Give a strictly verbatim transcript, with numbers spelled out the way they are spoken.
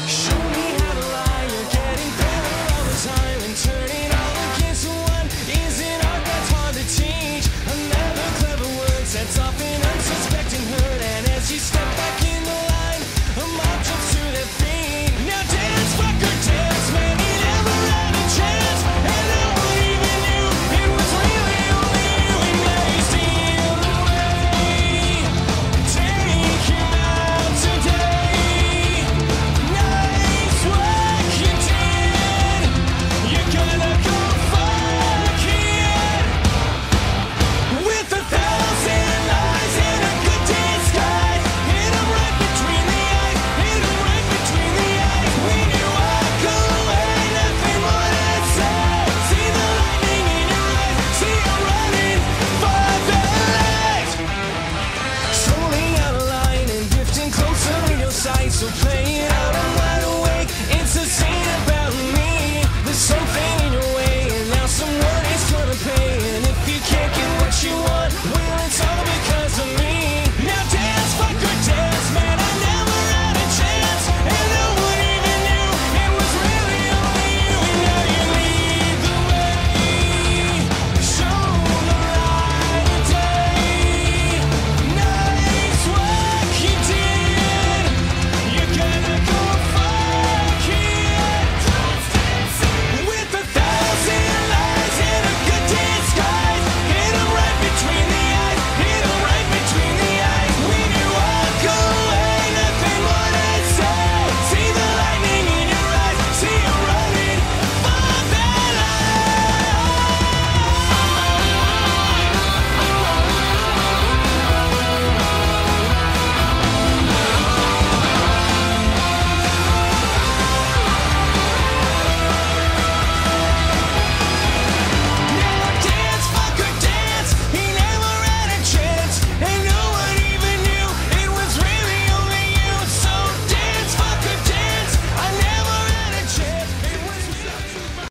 Show me how to lie, you're getting better all the time, and turning all against one isn't art that's hard to teach. Another clever word sets off an unsuspecting hurt, and as you step back in the line, a mob jumps to their feet. Now dance, fucker, dance, man, you never had a chance, and no one even knew it was really only you, and now you steal away. Take him out today. Nice work you did. You're gonna go fuck it. With a thousand lies and a good disguise, hit 'em right between the eyes, hit 'em right between the eyes. When you walk away, nothing more to say. See the lightning in your eyes, see you running for the light. Slowly out of line and drifting closer in your sight, so play it